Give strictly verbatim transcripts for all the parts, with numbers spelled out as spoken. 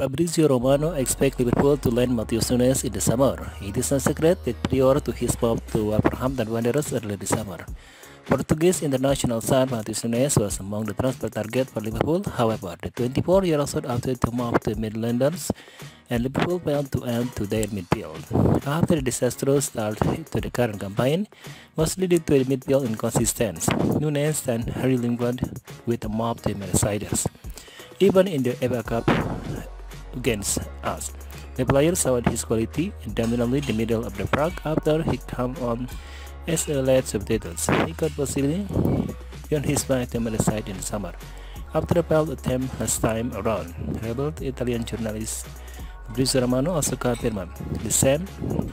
Fabrizio Romano expects Liverpool to land Matheus Nunes in the summer. It is no secret that prior to his move to Wolverhampton Wanderers earlier this summer, Portuguese international star Matheus Nunes was among the transfer target for Liverpool. However, the twenty-four-year-old opted to move to the Midlands, and Liverpool failed to add to their midfield. After a disastrous start to the current campaign, mostly due to the midfield inconsistency, Nunes and Harry Lingard with a move to the Merseyside. Even in the F A Cup against us, the player showed his quality and dominated the middle of the park after he came on as a late substitute. He could possibly earn his way to Merseyside in the summer. After a failed attempt last time around, rebel Italian journalist Fabrizio Romano also confirmed the same,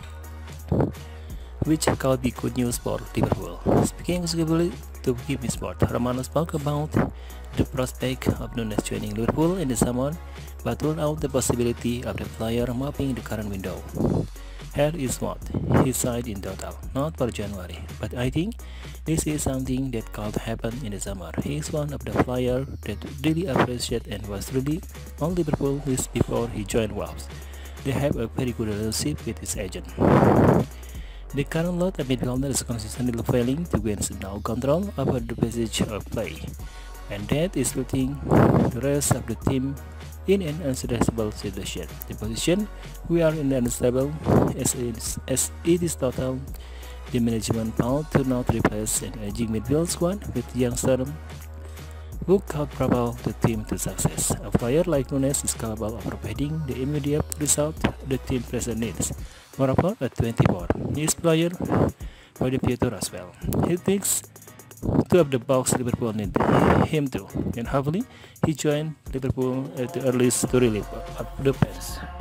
which could be good news for Liverpool. Speaking exclusively to Give Me Sport, Romano spoke about the prospect of Nunes joining Liverpool in the summer, but ruled out the possibility of the player moving the current window. Here is what he said in total, not for January, but I think this is something that could happen in the summer. He is one of the players that really appreciate and was really on Liverpool list before he joined Wolves. They have a very good relationship with his agent. The current lot of midfielder is consistently failing to gain now control over the passage of play, and that is putting the rest of the team in an unsuccessful situation. The position we are in unstable as it is, as it is total. The management found to not replace an aging midfield squad with youngsters who could propel the team to success. A player like Nunes is capable of providing the immediate result the team present needs. Moreover, at twenty-four, he is player for the future as well. He thinks two of the box Liverpool need him to, and hopefully he joined Liverpool at the earliest to relieve the fans.